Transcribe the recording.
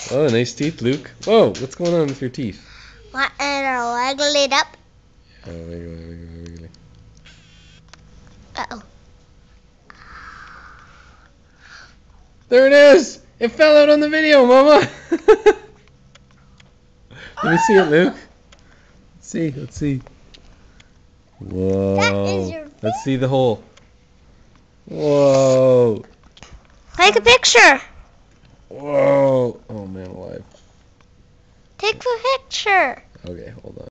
Oh, nice teeth, Luke. Whoa, what's going on with your teeth? What, and I'll wiggle it up. Oh, wiggle. Uh-oh. There it is! It fell out on the video, Mama! Let me see it, Luke. Let's see. Whoa. That is your Let's see the hole. Whoa. Take a picture. Whoa. Oh, man alive. Take a picture. Okay, hold on.